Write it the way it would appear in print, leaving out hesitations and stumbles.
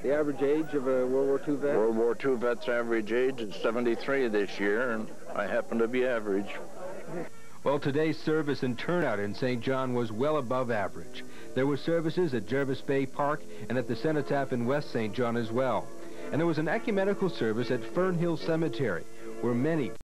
The average age of a World War II vet? World War II vet's average age is 73 this year, and I happen to be average. Well, today's service and turnout in St. John was well above average. There were services at Jervis Bay Park and at the Cenotaph in West St. John as well. And there was an ecumenical service at Fern Hill Cemetery, where many